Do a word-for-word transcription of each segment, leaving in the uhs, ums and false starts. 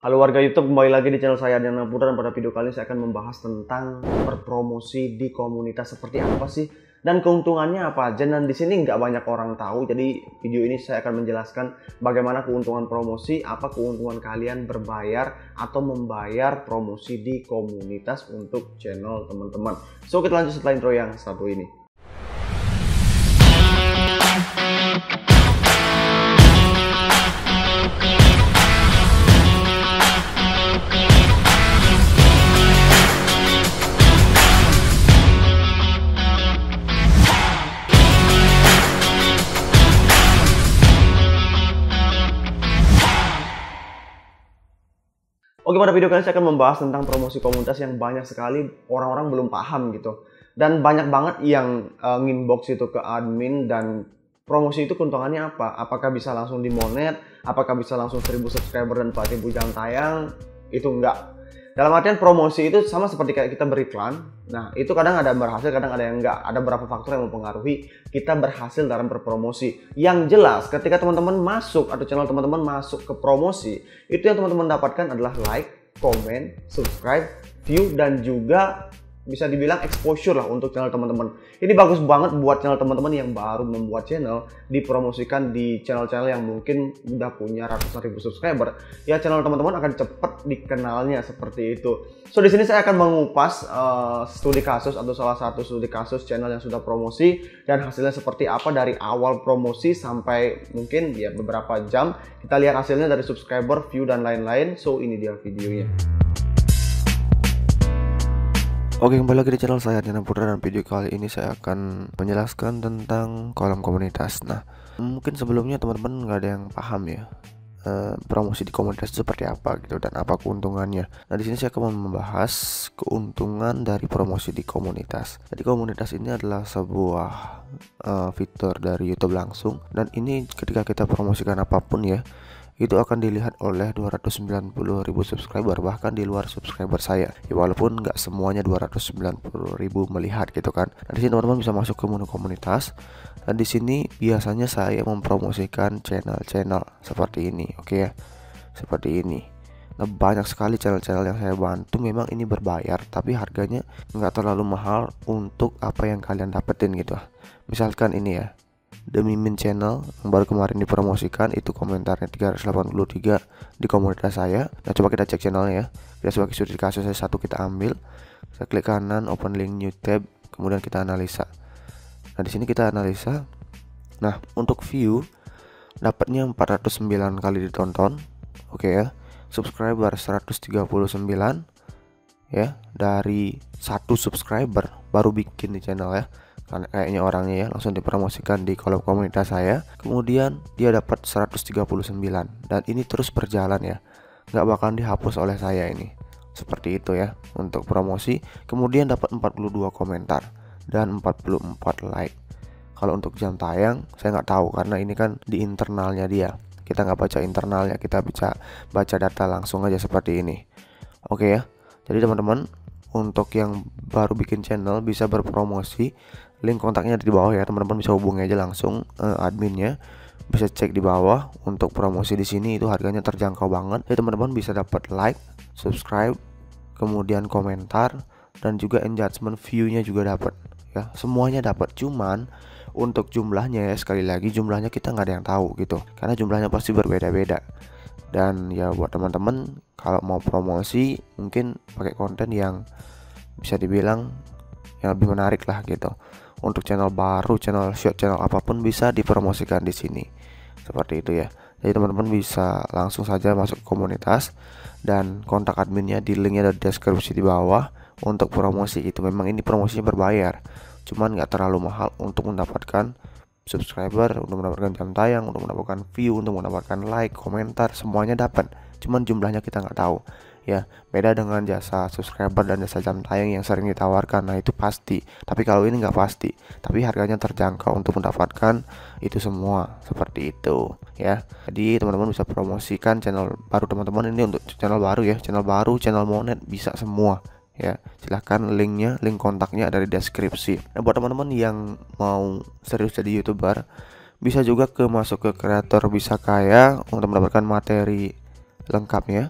Halo warga YouTube, kembali lagi di channel saya Adriana Putra, dan pada video kali ini saya akan membahas tentang berpromosi di komunitas seperti apa sih dan keuntungannya apa aja. Dan di sini nggak banyak orang tahu, jadi video ini saya akan menjelaskan bagaimana keuntungan promosi, apa keuntungan kalian berbayar atau membayar promosi di komunitas untuk channel teman-teman. So kita lanjut setelah intro yang satu ini. Oke, pada video kali ini saya akan membahas tentang promosi komunitas yang banyak sekali orang-orang belum paham gitu. Dan banyak banget yang uh, nginbox itu ke admin, dan promosi itu keuntungannya apa? Apakah bisa langsung dimonet? Apakah bisa langsung seribu subscriber dan empat ribu jam tayang? Itu enggak. Dalam artian promosi itu sama seperti kayak kita beriklan. Nah, itu kadang ada yang berhasil, kadang ada yang enggak. Ada beberapa faktor yang mempengaruhi kita berhasil dalam berpromosi. Yang jelas, ketika teman-teman masuk atau channel teman-teman masuk ke promosi, itu yang teman-teman dapatkan adalah like, comment, subscribe, view, dan juga bisa dibilang exposure lah untuk channel teman-teman. Ini bagus banget buat channel teman-teman yang baru membuat channel, dipromosikan di channel-channel yang mungkin udah punya ratusan ribu subscriber. Ya, channel teman-teman akan cepat dikenalnya seperti itu. So di sini saya akan mengupas uh, studi kasus atau salah satu studi kasus channel yang sudah promosi dan hasilnya seperti apa dari awal promosi sampai mungkin ya beberapa jam. Kita lihat hasilnya dari subscriber, view, dan lain-lain. So ini dia videonya. Oke, kembali lagi di channel saya Adriana Putra, dan video kali ini saya akan menjelaskan tentang kolom komunitas. Nah, mungkin sebelumnya teman-teman nggak ada yang paham ya, uh, promosi di komunitas itu seperti apa gitu dan apa keuntungannya. Nah, di sini saya akan membahas keuntungan dari promosi di komunitas. Jadi komunitas ini adalah sebuah uh, fitur dari YouTube langsung, dan ini ketika kita promosikan apapun ya, itu akan dilihat oleh dua ratus sembilan puluh ribu subscriber, bahkan di luar subscriber saya ya, walaupun nggak semuanya dua ratus sembilan puluh ribu melihat gitu kan. Nah, di sini teman-teman bisa masuk ke menu komunitas, dan di sini biasanya saya mempromosikan channel-channel seperti ini. Oke ya, seperti ini. Nah, banyak sekali channel-channel yang saya bantu. Memang ini berbayar, tapi harganya nggak terlalu mahal untuk apa yang kalian dapetin gitu. Misalkan ini ya, The Mimin Channel yang baru kemarin dipromosikan, itu komentarnya tiga ratus delapan puluh tiga di komunitas saya. Nah, coba kita cek channelnya ya. Kita sebagai studi kasus saya satu kita ambil, saya klik kanan, open link new tab, kemudian kita analisa. Nah, di sini kita analisa. Nah, untuk view dapatnya empat ratus sembilan kali ditonton. Oke ya. Subscriber seratus tiga puluh sembilan ya, dari satu subscriber baru bikin di channel ya. Kayaknya orangnya ya, langsung dipromosikan di kolom komunitas saya. Kemudian dia dapat seratus tiga puluh sembilan, dan ini terus berjalan ya, nggak bakalan dihapus oleh saya ini. Seperti itu ya untuk promosi. Kemudian dapat empat puluh dua komentar dan empat puluh empat like. Kalau untuk jam tayang saya nggak tahu, karena ini kan di internalnya dia, kita nggak baca internalnya, kita bisa baca data langsung aja seperti ini. Oke ya, jadi teman-teman untuk yang baru bikin channel bisa berpromosi, link kontaknya di bawah ya, teman-teman bisa hubungi aja langsung uh, adminnya, bisa cek di bawah. Untuk promosi di sini itu harganya terjangkau banget. Jadi teman-teman bisa dapat like, subscribe, kemudian komentar, dan juga engagement, view-nya juga dapat ya, semuanya dapat. Cuman untuk jumlahnya ya, sekali lagi jumlahnya kita nggak ada yang tahu gitu, karena jumlahnya pasti berbeda-beda. Dan ya buat teman-teman kalau mau promosi mungkin pakai konten yang bisa dibilang yang lebih menarik lah gitu. Untuk channel baru, channel short, channel apapun bisa dipromosikan di sini. Seperti itu ya. Jadi teman-teman bisa langsung saja masuk ke komunitas, dan kontak adminnya di linknya ada di deskripsi di bawah untuk promosi itu. Memang ini promosinya berbayar, cuman nggak terlalu mahal untuk mendapatkan subscriber, untuk mendapatkan jam tayang, untuk mendapatkan view, untuk mendapatkan like, komentar, semuanya dapat. Cuman jumlahnya kita nggak tahu ya. Beda dengan jasa subscriber dan jasa jam tayang yang sering ditawarkan. Nah, itu pasti. Tapi kalau ini nggak pasti, tapi harganya terjangkau untuk mendapatkan itu semua. Seperti itu ya. Jadi teman-teman bisa promosikan channel baru teman-teman. Ini untuk channel baru ya, channel baru, channel monet, bisa semua ya. Silahkan linknya, link kontaknya ada di deskripsi. Nah, buat teman-teman yang mau serius jadi YouTuber, bisa juga ke masuk ke kreator Bisa Kaya untuk mendapatkan materi lengkapnya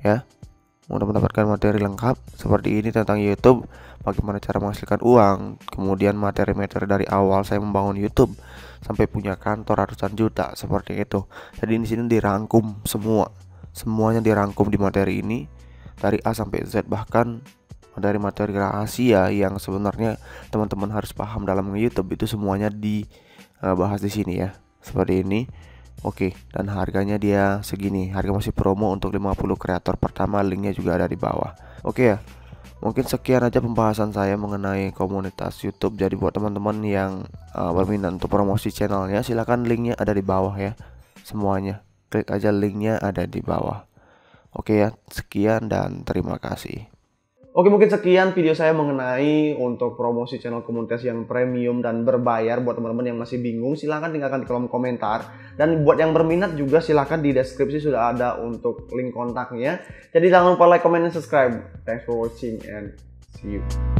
ya. Untuk mendapatkan materi lengkap seperti ini tentang YouTube, bagaimana cara menghasilkan uang, kemudian materi-materi dari awal saya membangun YouTube sampai punya kantor ratusan juta seperti itu. Jadi di sini dirangkum semua, semuanya dirangkum di materi ini dari A sampai Z, bahkan dari materi rahasia yang sebenarnya teman-teman harus paham dalam YouTube itu semuanya dibahas di sini ya. Seperti ini. Oke, dan harganya dia segini. Harga masih promo untuk lima puluh kreator pertama, linknya juga ada di bawah. Oke ya. Mungkin sekian aja pembahasan saya mengenai komunitas YouTube. Jadi buat teman-teman yang uh, berminat untuk promosi channelnya, silahkan linknya ada di bawah ya. Semuanya klik aja linknya ada di bawah. Oke ya, sekian dan terima kasih. Oke, mungkin sekian video saya mengenai untuk promosi channel komunitas yang premium dan berbayar. Buat teman-teman yang masih bingung, silahkan tinggalkan di kolom komentar. Dan buat yang berminat juga silahkan di deskripsi sudah ada untuk link kontaknya. Jadi jangan lupa like, comment, dan subscribe. Thanks for watching and see you.